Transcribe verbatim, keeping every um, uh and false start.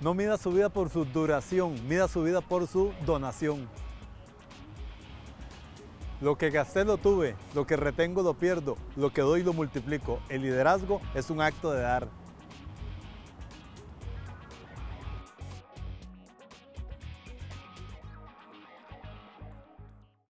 No mida su vida por su duración, mida su vida por su donación. Lo que gasté lo tuve, lo que retengo lo pierdo, lo que doy lo multiplico. El liderazgo es un acto de dar.